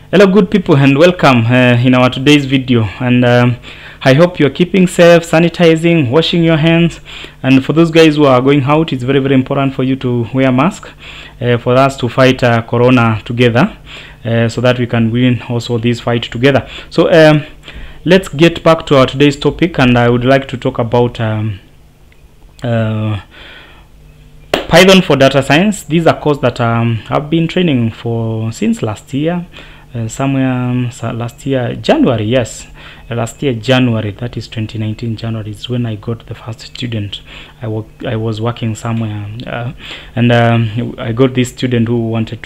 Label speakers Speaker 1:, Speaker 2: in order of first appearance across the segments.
Speaker 1: Hello good people and welcome in our today's video, and I hope you're keeping safe, sanitizing, washing your hands, and for those guys who are going out, it's very important for you to wear a mask for us to fight corona together, so that we can win also this fight together. So let's get back to our today's topic, and I would like to talk about Python for data science. These are courses that I've been training for since last year. Last year January, yes, last year January, that is 2019 January, is when I got the first student. I was working somewhere, and I got this student who wanted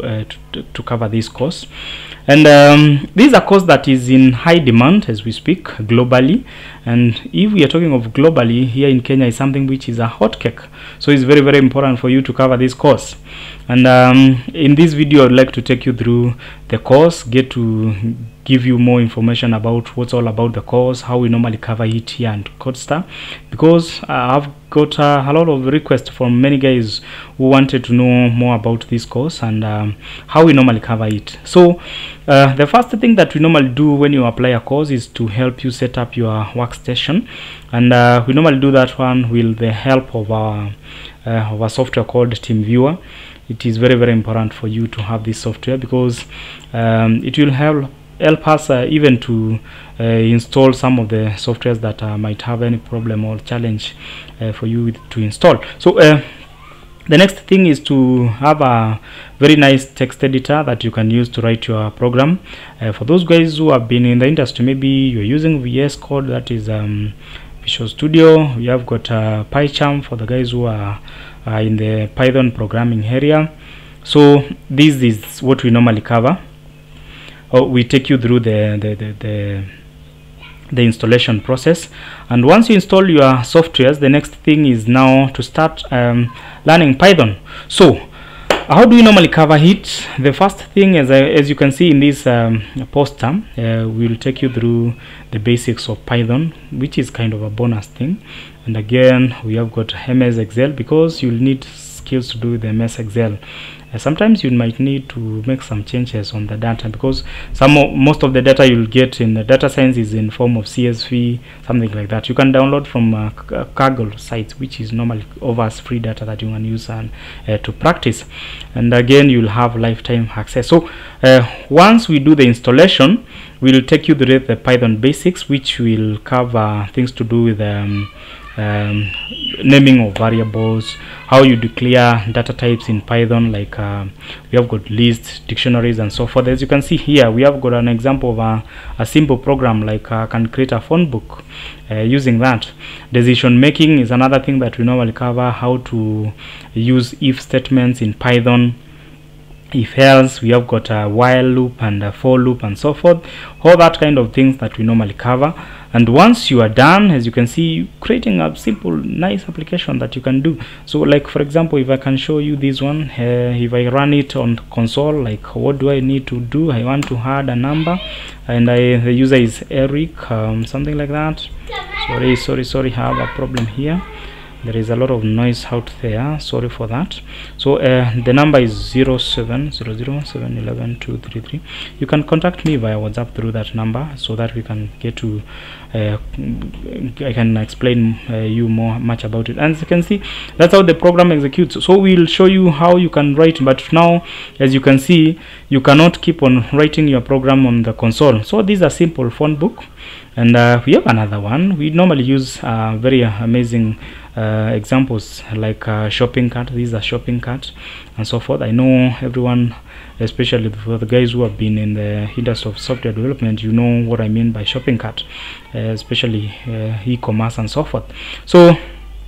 Speaker 1: to cover this course, and this is a course that is in high demand as we speak globally. And if we are talking of globally, here in Kenya is something which is a hot cake, so it's very important for you to cover this course. And in this video I'd like to take you through the course, get to give you more information about what's all about the course, how we normally cover it here and Codestar, because I've got a lot of requests from many guys who wanted to know more about this course and how we normally cover it. So the first thing that we normally do when you apply a course is to help you set up your workstation, and we normally do that one with the help of our software called TeamViewer. It is very important for you to have this software, because it will help us even to install some of the softwares that might have any problem or challenge for you to install. So the next thing is to have a very nice text editor that you can use to write your program. For those guys who have been in the industry, maybe you're using VS Code, that is Visual Studio. We have got PyCharm for the guys who are in the Python programming area. So this is what we normally cover. We take you through the installation process, and once you install your softwares, the next thing is now to start learning Python. So how do we normally cover it? The first thing, as you can see in this poster, we'll take you through the basics of Python, which is kind of a bonus thing. And again, we have got MS Excel, because you'll need skills to do the MS Excel. Sometimes you might need to make some changes on the data, because most of the data you'll get in the data science is in form of CSV, something like that. You can download from Kaggle sites, which is normally offers free data that you can use to practice. And again, you'll have lifetime access. So once we do the installation, we'll take you through the Python basics, which will cover things to do with naming of variables, how you declare data types in Python, like we have got lists, dictionaries, and so forth. As you can see here, we have got an example of a simple program, like I can create a phone book using that. Decision making is another thing that we normally cover, how to use if statements in Python. If else, we have got a while loop and a for loop and so forth, all that kind of things that we normally cover. And once you are done, as you can see, creating a simple nice application that you can do. So like, for example, if I can show you this one, if I run it on console, like what do I need to do? I want to add a number, and the user is Eric, something like that. Sorry, I have a problem here. There is a lot of noise out there, sorry for that. So the number is 0700711233. You can contact me via WhatsApp through that number, so that we can get to I can explain you much about it. And as you can see, that's how the program executes. So we'll show you how you can write, but now, as you can see, you cannot keep on writing your program on the console. So this is a simple phone book, and we have another one. We normally use very amazing examples, like shopping cart. These are shopping cart and so forth. I know everyone, especially for the guys who have been in the industry of software development, you know what I mean by shopping cart, especially e-commerce and so forth. So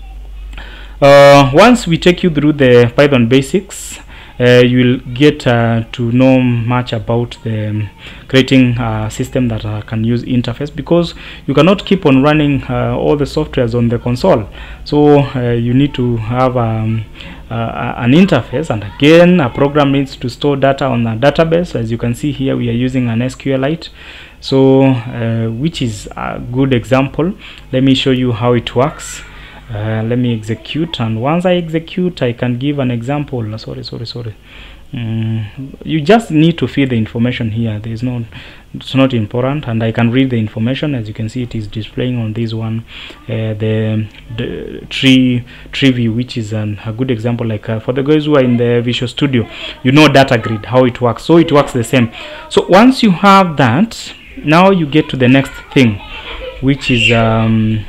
Speaker 1: once we take you through the Python basics, you will get to know much about the creating a system that can use interface, because you cannot keep on running all the softwares on the console. So you need to have an interface, and again, a program needs to store data on a database. As you can see here, we are using an SQLite, so which is a good example. Let me show you how it works. Let me execute, and once I execute, I can give an example. Sorry. You just need to feed the information here. It's not important, and I can read the information. As you can see, it is displaying on this one the tree view, which is a good example. Like for the guys who are in the Visual Studio, you know data grid, how it works. So it works the same. So once you have that, now you get to the next thing, which is sorry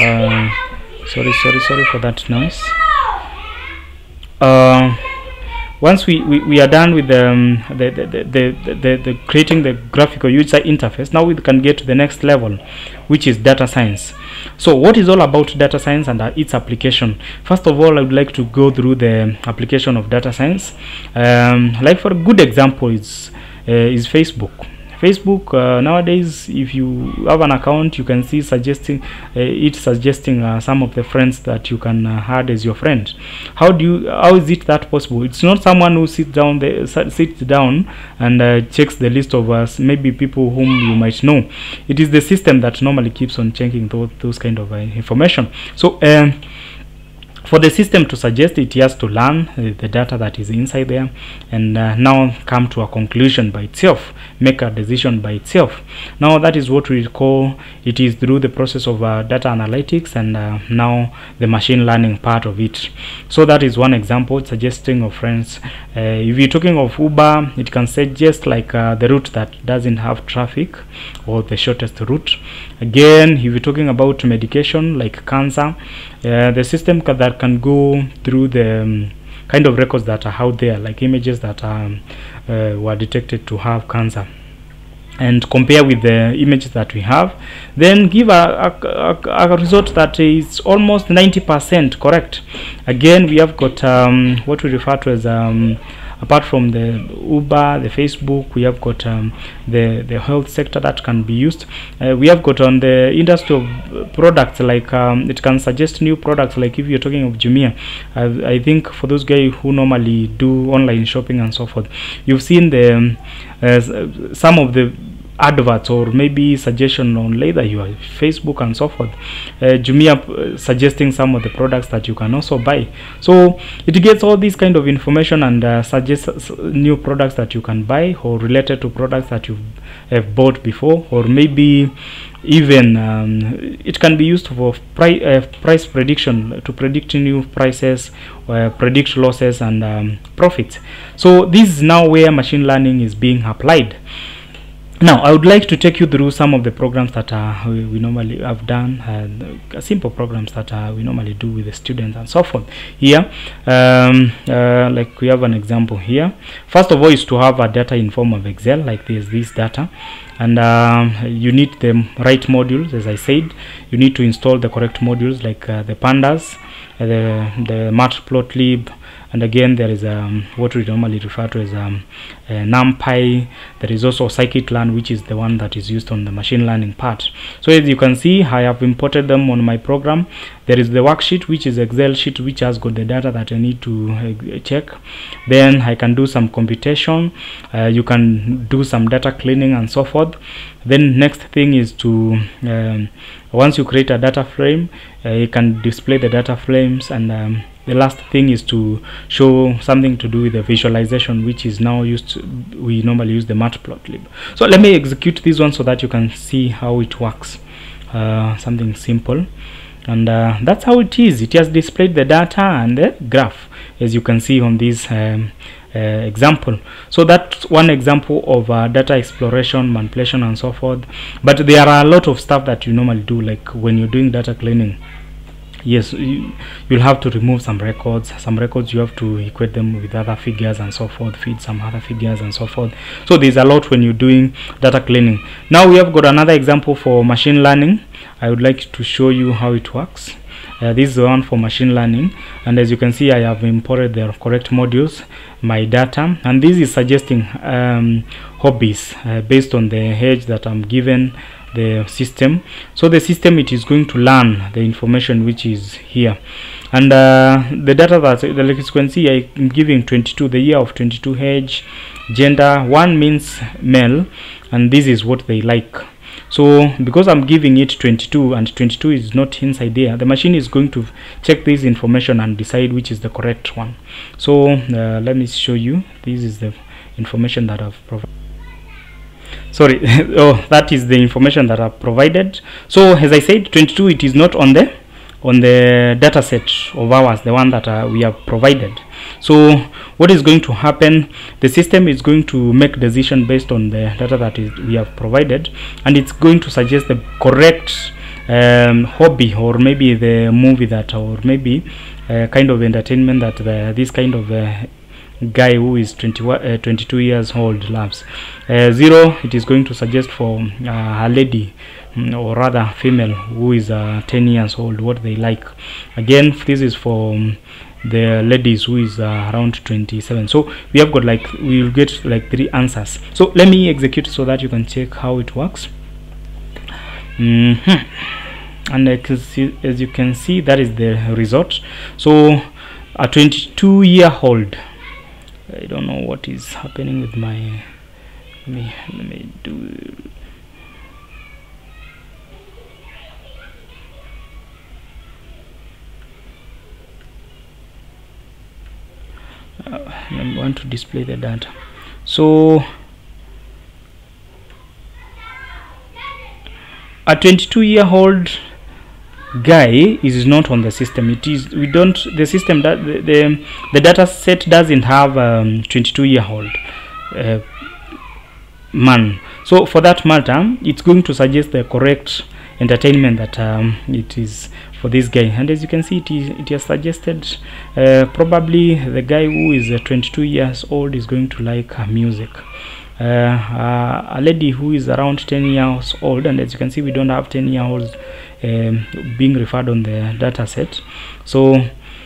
Speaker 1: for that noise. Once we are done with the creating the graphical user interface, now we can get to the next level, which is data science. So what is all about data science and its application? First of all, I would like to go through the application of data science. Like for a good example is Facebook. Nowadays, if you have an account, you can see suggesting some of the friends that you can add as your friend. How is it that possible? It's not someone who sits down and checks the list of maybe people whom you might know. It is the system that normally keeps on checking those kind of information. So for the system to suggest, it has to learn the data that is inside there, and now come to a conclusion by itself, make a decision by itself. Now that is what we call, it is through the process of data analytics and now the machine learning part of it. So that is one example, suggesting of friends. If you're talking of Uber, it can suggest like the route that doesn't have traffic, or the shortest route. Again, if you're talking about medication like cancer, the system that can go through the kind of records that are out there, like images that were detected to have cancer, and compare with the images that we have, then give a result that is almost 90% correct. Again, we have got what we refer to as apart from the Uber, the Facebook, we have got the health sector that can be used. We have got on the industry of products, like it can suggest new products. Like if you're talking of Jumia, I think for those guys who normally do online shopping and so forth, you've seen the some of the adverts or maybe suggestion on later your Facebook and so forth, Jumia suggesting some of the products that you can also buy. So it gets all this kind of information and suggests new products that you can buy, or related to products that you have bought before, or maybe even it can be used for price prediction, to predict new prices, predict losses and profits. So this is now where machine learning is being applied. Now I would like to take you through some of the programs that we normally have done, simple programs that we normally do with the students and so forth. Here like we have an example here. First of all is to have a data in form of Excel, like this data, and you need the right modules. As I said, you need to install the correct modules, like the pandas, the matplotlib, and again there is what we normally refer to as NumPy. There is also scikit-learn, which is the one that is used on the machine learning part. So as you can see, I have imported them on my program. There is the worksheet, which is Excel sheet, which has got the data that I need to check. Then I can do some computation, you can do some data cleaning and so forth. Then next thing is to once you create a data frame, you can display the data frames, and the last thing is to show something to do with the visualization, which is now used we normally use the matplotlib. So let me execute this one so that you can see how it works. Something simple, and that's how it is. It has displayed the data and the graph, as you can see on this example. So that's one example of data exploration, manipulation and so forth. But there are a lot of stuff that you normally do, like when you're doing data cleaning. Yes, you'll have to remove some records. Some records you have to equate them with other figures and so forth, feed some other figures and so forth. So there's a lot when you're doing data cleaning. Now we have got another example for machine learning. I would like to show you how it works. This is the one for machine learning, and as you can see, I have imported the correct modules, my data, and this is suggesting hobbies based on the age that I'm given the system. So the system, it is going to learn the information which is here, and the data that, like you can see, I'm giving 22, the year of 22, age, gender. 1 means male, and this is what they like. So because I'm giving it 22 and 22 is not inside there, the machine is going to check this information and decide which is the correct one. So let me show you. This is the information that I've provided. Sorry, oh, that is the information that I've provided. So as I said, 22, it is not on the data set of ours, the one that we have provided. So what is going to happen, the system is going to make decision based on the data that we have provided, and it's going to suggest the correct hobby, or maybe the movie that, or maybe kind of entertainment that this kind of guy who is 22 years old loves. 0, it is going to suggest for a lady, or rather female, who is 10 years old, what they like. Again, this is for the ladies who is around 27. So we have got like, we will get like 3 answers. So let me execute so that you can check how it works. And as you can see, that is the result. So a 22-year-old, I don't know what is happening with my, let me do. I want to display the data. So a 22-year-old guy is not on the system. It is, we don't, the system that the data set doesn't have 22-year-old man. So for that matter, it's going to suggest the correct entertainment that it is for this guy. And as you can see, it has suggested probably the guy who is 22 years old is going to like music. A lady who is around 10 years old, and as you can see, we don't have 10-year-olds being referred on the data set. So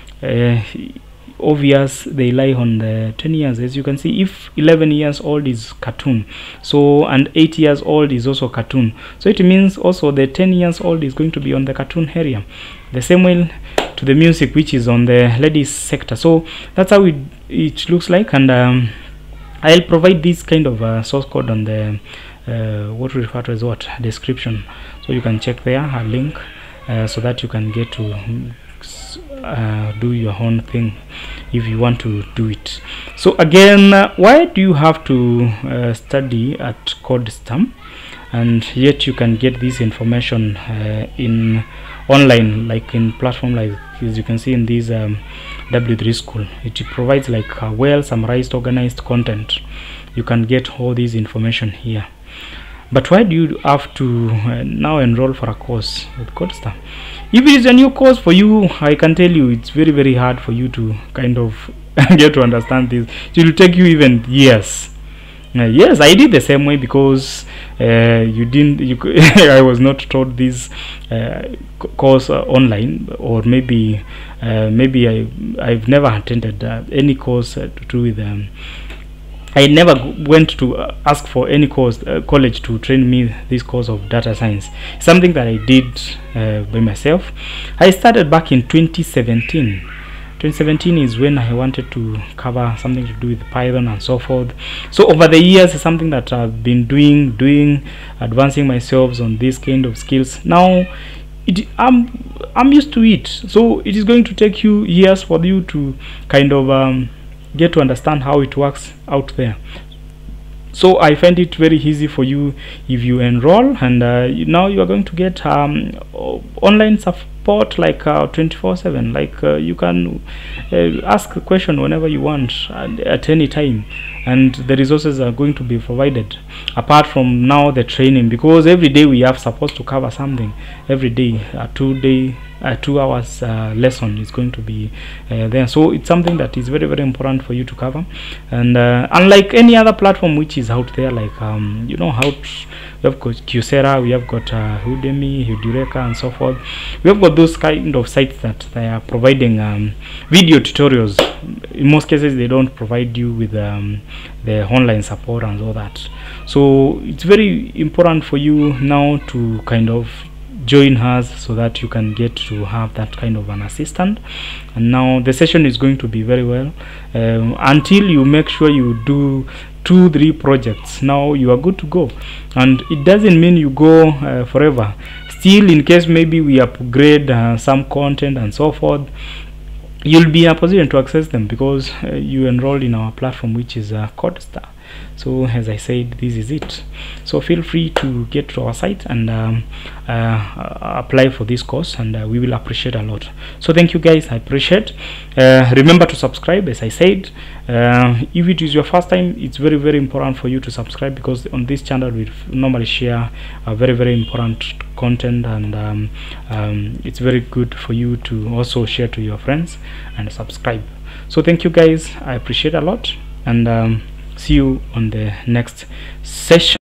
Speaker 1: obvious they lie on the 10 years. As you can see, if 11 years old is cartoon, so, and 8 years old is also cartoon, so it means also the 10 years old is going to be on the cartoon area. The same way to the music, which is on the ladies sector. So that's how it looks like. And I'll provide this kind of source code on the what we refer to as what description, so you can check there a link so that you can get to do your own thing if you want to do it. So again, why do you have to study at CodeStem, and yet you can get this information in online, like in platform like, as you can see in this W3 School. It provides like well summarized, organized content. You can get all this information here. But why do you have to now enroll for a course with CodeStem? If it is a new course for you, I can tell you it's very, very hard for you to kind of get to understand this. It will take you even years. Yes, I did the same way, because I was not taught this course online, or maybe I've never attended any course to do with I never went to ask for any course college to train me this course of data science. Something that I did by myself. I started back in 2017. 2017 is when I wanted to cover something to do with Python and so forth. So over the years, it's something that I've been doing, advancing myself on this kind of skills. Now I'm used to it. So it is going to take you years for you to kind of get to understand how it works out there. So I find it very easy for you if you enroll, and now you are going to get online support like 24/7. Like you can ask a question whenever you want at any time, and the resources are going to be provided. Apart from now the training, because every day we are supposed to cover something. Every day, a 2 hours lesson is going to be there. So it's something that is very, very important for you to cover. And unlike any other platform which is out there, like you know, we have got Coursera, we have got Udemy, Udureka, and so forth. We have got those kind of sites that they are providing video tutorials. In most cases, they don't provide you with the online support and all that. So it's very important for you now to kind of join us so that you can get to have that kind of an assistant. And now the session is going to be very well until you make sure you do 2-3 projects, now you are good to go. And it doesn't mean you go forever. Still, in case maybe we upgrade some content and so forth, you'll be in a position to access them because you enrolled in our platform, which is CodeStar. So as I said, this is it. So feel free to get to our site and apply for this course, and we will appreciate a lot. So thank you guys, I appreciate. Remember to subscribe, as I said. If it is your first time, it's very, very important for you to subscribe, because on this channel we normally share a very, very important content, and it's very good for you to also share to your friends and subscribe. So thank you guys, I appreciate a lot, and see you on the next session.